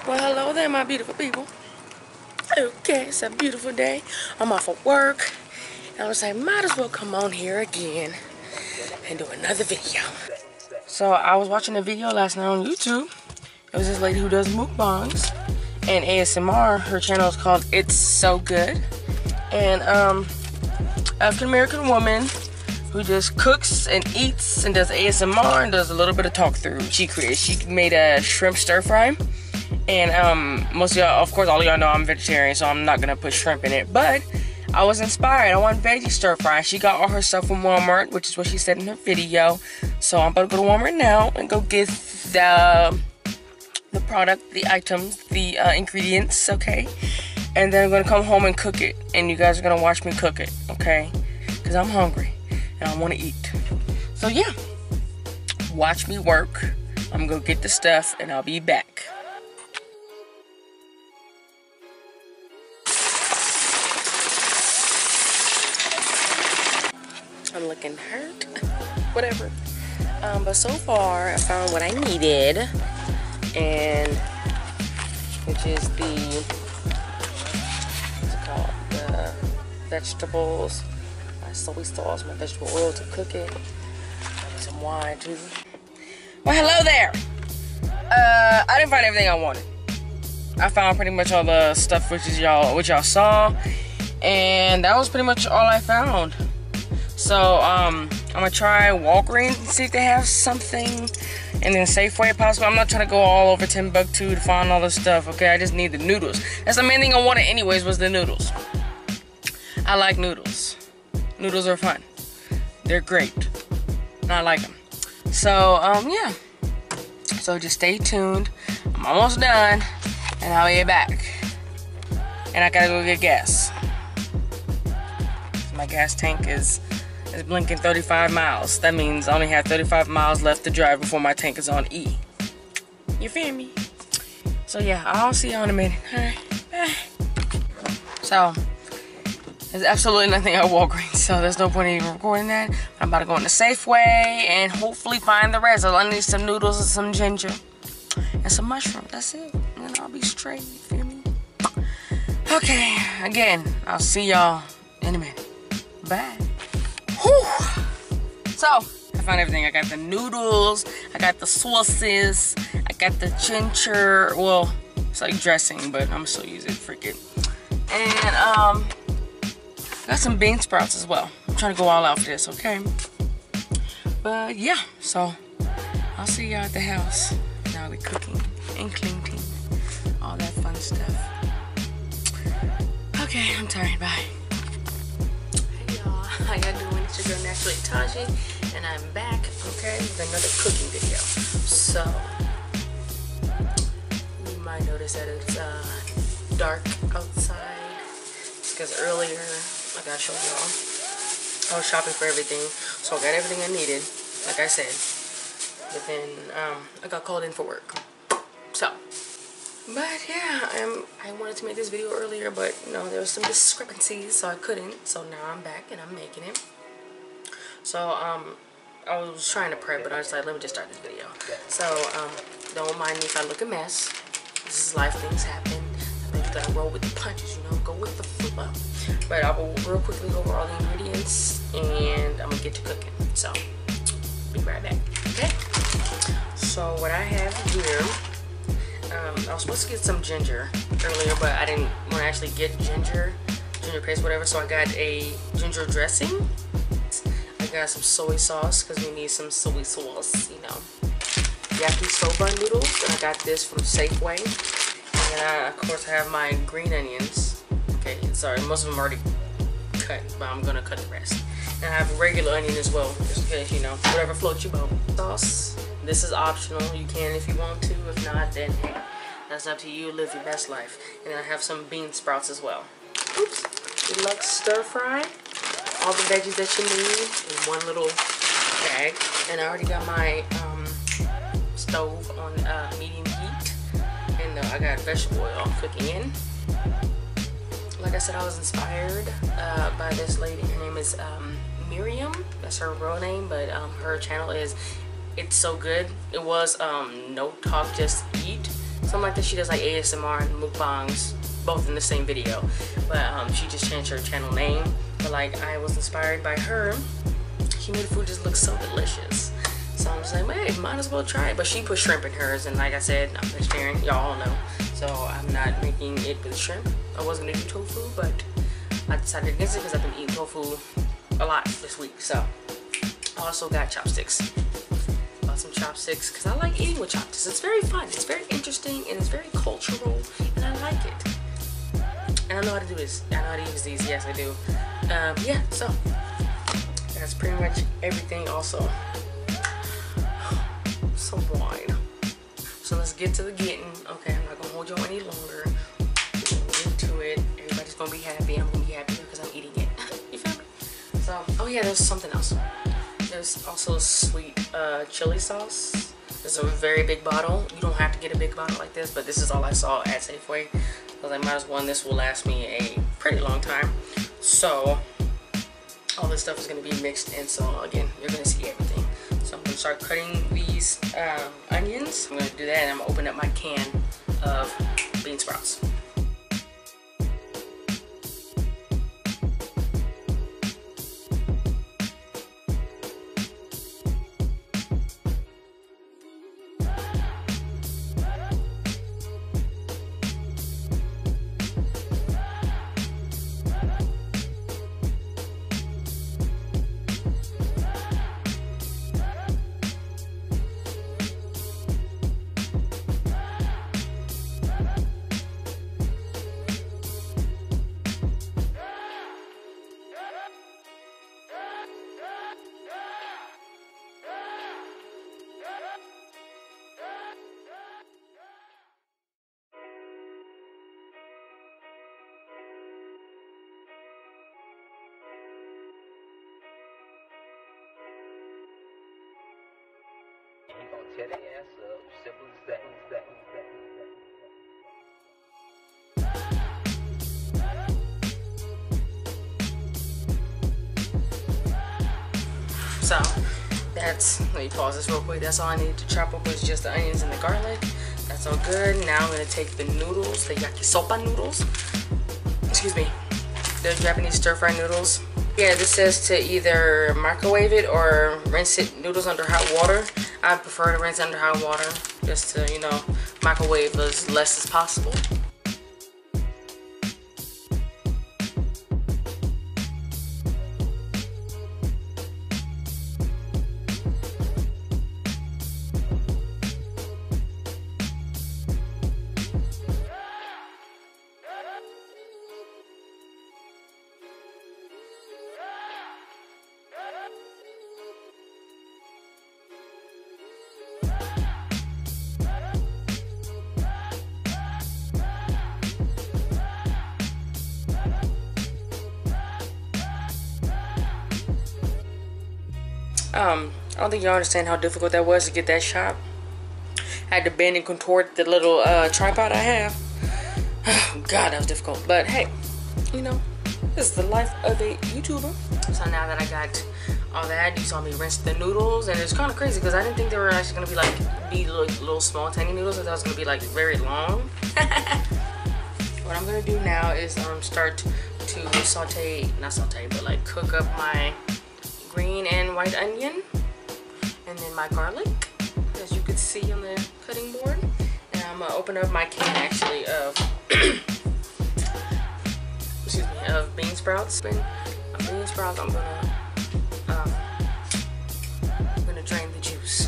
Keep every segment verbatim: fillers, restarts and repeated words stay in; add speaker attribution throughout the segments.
Speaker 1: Well, hello there, my beautiful people. Okay, it's a beautiful day. I'm off of work. And I was like, might as well come on here again and do another video. So I was watching a video last night on YouTube. It was this lady who does mukbangs and A S M R. Her channel is called It's So Good. And um, African American woman who just cooks and eats and does A S M R and does a little bit of talk through. She created, she made a shrimp stir fry. And um, most of y'all, of course, all of y'all know I'm vegetarian, so I'm not gonna put shrimp in it. But I was inspired. I want veggie stir fry. She got all her stuff from Walmart, which is what she said in her video. So I'm about to go to Walmart now and go get the the product, the items, the uh, ingredients, okay? And then I'm gonna come home and cook it, and you guys are gonna watch me cook it, okay? Cause I'm hungry and I want to eat. So yeah, watch me work. I'm gonna go get the stuff, and I'll be back. I'm looking hurt, whatever. Um, but so far, I found what I needed, and which is the, what's it called, the vegetables, my soy sauce, my vegetable oil to cook it, and some wine too. Well, hello there. Uh, I didn't find everything I wanted. I found pretty much all the stuff which is y'all, which y'all saw, and that was pretty much all I found. So, um, I'm gonna try Walgreens and see if they have something, and then Safeway possibly. I'm not trying to go all over Timbuktu to find all this stuff, okay? I just need the noodles. That's the main thing I wanted anyways, was the noodles. I like noodles. Noodles are fun. They're great. And I like them. So, um, yeah. So just stay tuned. I'm almost done, and I'll be back. And I gotta go get gas. My gas tank is... It's blinking thirty-five miles. That means I only have thirty-five miles left to drive before my tank is on E. You feel me? So yeah, I'll see you in a minute. Alright, bye. So, there's absolutely nothing at Walgreens, so there's no point in even recording that. I'm about to go into Safeway and hopefully find the rest. I need some noodles and some ginger and some mushrooms. That's it. And then I'll be straight. You feel me? Okay, again, I'll see y'all in a minute. Bye. Whew. So, I found everything. I got the noodles, I got the sauces, I got the ginger, well, it's like dressing, but I'm still use it, freaking. And, um, got some bean sprouts as well. I'm trying to go all out for this, okay? But, yeah, so, I'll see y'all at the house. Now we're cooking and cleaning, all that fun stuff. Okay, I'm tired, bye. How y'all doing? It's your girl Naturally Tajy, and I'm back, okay, with another cooking video. So, you might notice that it's uh, dark outside. It's because earlier, like I showed y'all, I was shopping for everything, so I got everything I needed, like I said. But then um, I got called in for work. So, but yeah, I'm, I wanted to make this video earlier, but you know, there was some discrepancies, so I couldn't. So now I'm back and I'm making it. So um, I was trying to prep, but I was like, let me just start this video. So um, don't mind me if I look a mess. This is life, things happen. I think you gotta roll with the punches, you know, go with the flow. But I will real quickly go over all the ingredients, and I'm gonna get to cooking. So be right back. Okay. So what I have here. Um, I was supposed to get some ginger earlier, but I didn't want to actually get ginger, ginger paste, whatever, so I got a ginger dressing. I got some soy sauce, because we need some soy sauce, you know. Yakisoba noodles, and I got this from Safeway. And then, I, of course, I have my green onions. Okay, sorry, most of them are already cut, but I'm going to cut the rest. And I have a regular onion as well, just in case, you know, whatever floats your boat. Sauce. This is optional. You can if you want to. If not, then hey, that's up to you. Live your best life. And then I have some bean sprouts as well. Oops. Deluxe stir fry. All the veggies that you need in one little bag. And I already got my um, stove on uh, medium heat. And uh, I got vegetable oil cooking in. Like I said, I was inspired uh, by this lady. Her name is um, Miriam. That's her real name, but um, her channel is It's So Good. It was um, No Talk, Just Eat. So something like that. She does like A S M R and mukbangs, both in the same video. But um, she just changed her channel name. But like, I was inspired by her. She made the food just look so delicious. So I'm just like, hey, might as well try it. But she put shrimp in hers, and like I said, I'm vegetarian, y'all all know. So I'm not making it with shrimp. I was gonna do tofu, but I decided against it because I've been eating tofu a lot this week. So I also got chopsticks. Bought some chopsticks because I like eating with chopsticks. It's very fun, it's very interesting, and it's very cultural, and I like it. And I know how to do this. I know how to use these. Yes, I do. Um, yeah, so that's pretty much everything. Also, some wine. So let's get to the getting. Okay, I'm not gonna hold you any longer. We're gonna get to it. Everybody's gonna be happy. I'm gonna be happy because I'm eating it. You feel me? So, oh yeah, there's something else. There's also sweet uh, chili sauce. It's a very big bottle. You don't have to get a big bottle like this, but this is all I saw at Safeway. Because I might as well, and this will last me a pretty long time. So all this stuff is going to be mixed in. So again, you're going to see everything. So I'm going to start cutting these um, onions. I'm going to do that, and I'm going to open up my can of bean sprouts.
Speaker 2: You gon' tear their ass up, simple as that.
Speaker 1: So that's, let me pause this real quick. That's all I need to chop up was just the onions and the garlic. That's all good. Now I'm gonna take the noodles, the yakisoba noodles. Excuse me, the Japanese stir-fry noodles. Yeah, this says to either microwave it or rinse it noodles under hot water. I prefer to rinse under hot water, just to, you know, microwave as less as possible. Um, I don't think y'all understand how difficult that was to get that shot. I had to bend and contort the little uh, tripod I have. God, that was difficult. But hey, you know, this is the life of a YouTuber. So now that I got all that, you saw me rinse the noodles, and it's kind of crazy because I didn't think they were actually gonna be like be little, little small tiny noodles. I thought it was gonna be like very long. What I'm gonna do now is um start to saute, not saute, but like cook up my green and white onion, and then my garlic, as you could see on the cutting board. And I'm gonna open up my can actually of excuse me of bean sprouts. And bean sprouts, I'm gonna um, I'm gonna drain the juice.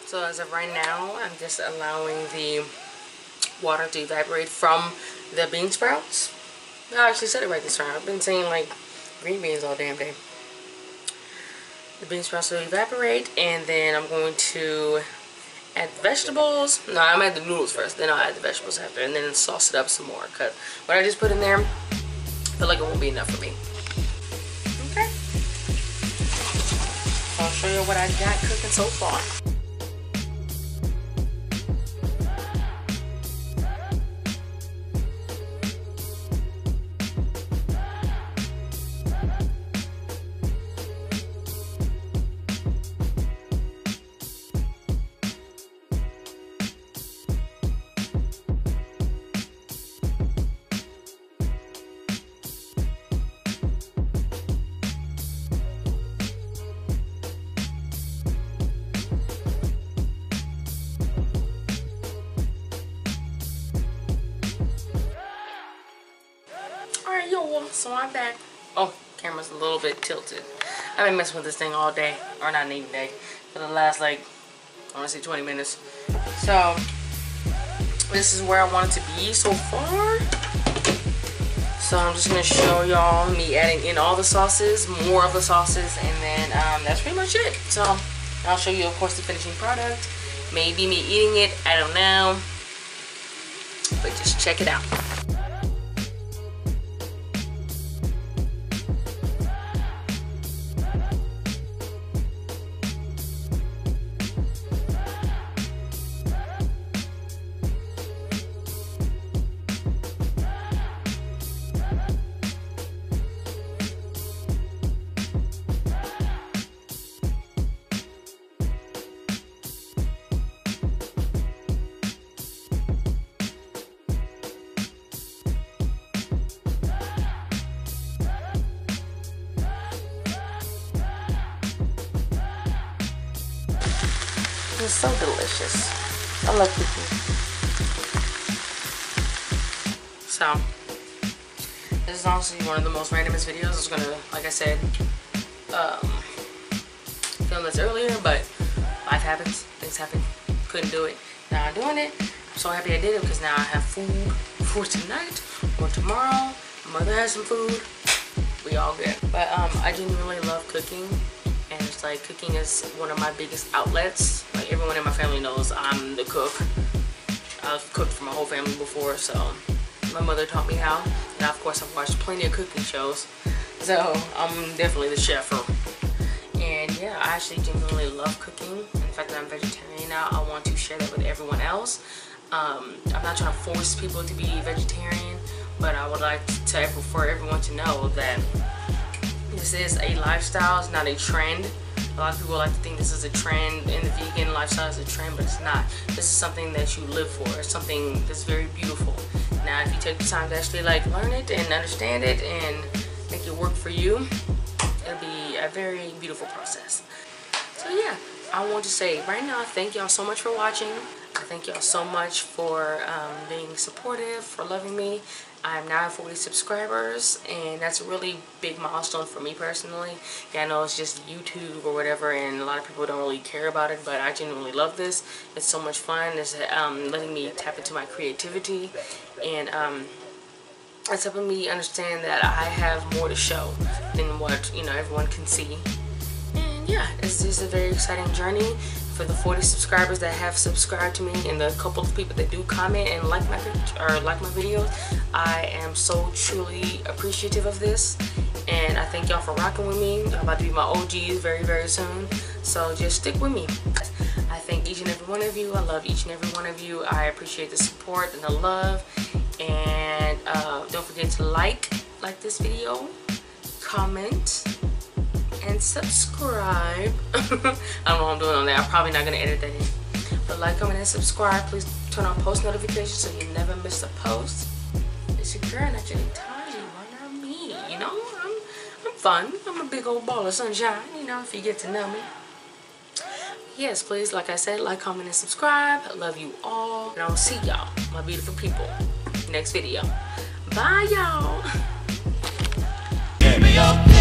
Speaker 1: So as of right now, I'm just allowing the water to evaporate from the bean sprouts. I actually said it right this time. I've been saying like green beans all damn day. The bean sprouts will evaporate, and then I'm going to add the vegetables. No, I'm add the noodles first, then I'll add the vegetables after, and then sauce it up some more. Cause what I just put in there, I feel like it won't be enough for me. Okay. I'll show you what I got cooking so far. Alright, yo, so I'm back. Oh, camera's a little bit tilted. I've been messing with this thing all day, or not even day, for the last like, I want to say twenty minutes. So, this is where I want it to be so far. So I'm just going to show y'all me adding in all the sauces, more of the sauces, and then um, that's pretty much it. So, I'll show you, of course, the finishing product. Maybe me eating it, I don't know. But just check it out. It's so delicious. I love cooking. So, this is honestly one of the most randomest videos. I was gonna, like I said, um, film this earlier, but life happens, things happen, couldn't do it. Now I'm doing it. I'm so happy I did it because now I have food for tonight or tomorrow. My mother has some food. We all good. But um, I genuinely love cooking. And it's like cooking is one of my biggest outlets. Like everyone in my family knows I'm the cook. I've cooked for my whole family before, so my mother taught me how. And of course I've watched plenty of cooking shows. So I'm definitely the chef. And yeah, I actually genuinely love cooking. And the fact that I'm vegetarian now, I want to share that with everyone else. Um, I'm not trying to force people to be vegetarian, but I would like to for everyone to know that this is a lifestyle, it's not a trend. A lot of people like to think this is a trend and the vegan lifestyle is a trend, but it's not. This is something that you live for. It's something that's very beautiful. Now, if you take the time to actually like learn it and understand it and make it work for you, it'll be a very beautiful process. So yeah, I want to say right now, thank y'all so much for watching. I thank y'all so much for um, being supportive, for loving me. I'm now at forty subscribers, and that's a really big milestone for me personally. Yeah, I know it's just YouTube or whatever, and a lot of people don't really care about it, but I genuinely love this. It's so much fun. It's um, letting me tap into my creativity, and um, it's helping me understand that I have more to show than what, you know, everyone can see. And yeah, it's just a very exciting journey. For the forty subscribers that have subscribed to me and the couple of people that do comment and like my or like my videos, I am so truly appreciative of this, and I thank y'all for rocking with me. Y'all about to be my O Gs very very soon, so just stick with me. I thank each and every one of you. I love each and every one of you. I appreciate the support and the love, and uh, don't forget to like like this video, comment, and subscribe. I don't know what I'm doing on there. I'm probably not going to edit that in. But like, comment, and subscribe. Please turn on post notifications so you never miss a post. It's your girl, not your Tajy. Why not me? You know, I'm, I'm fun. I'm a big old ball of sunshine, you know, if you get to know me. Yes, please, like I said, like, comment, and subscribe. I love you all. And I'll see y'all, my beautiful people, next video. Bye, y'all.